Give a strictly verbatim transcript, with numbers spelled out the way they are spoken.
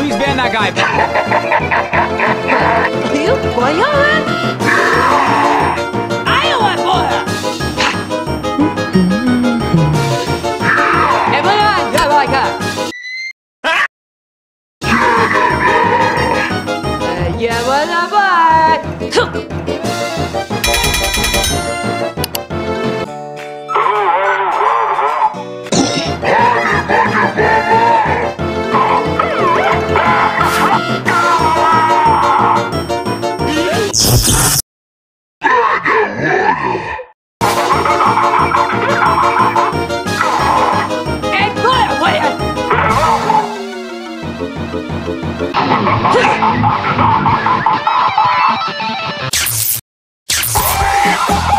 Please ban that guy. You поняла? Iowa boy. Everyone, go like that. Yeah, what about? Hey, boy, boy.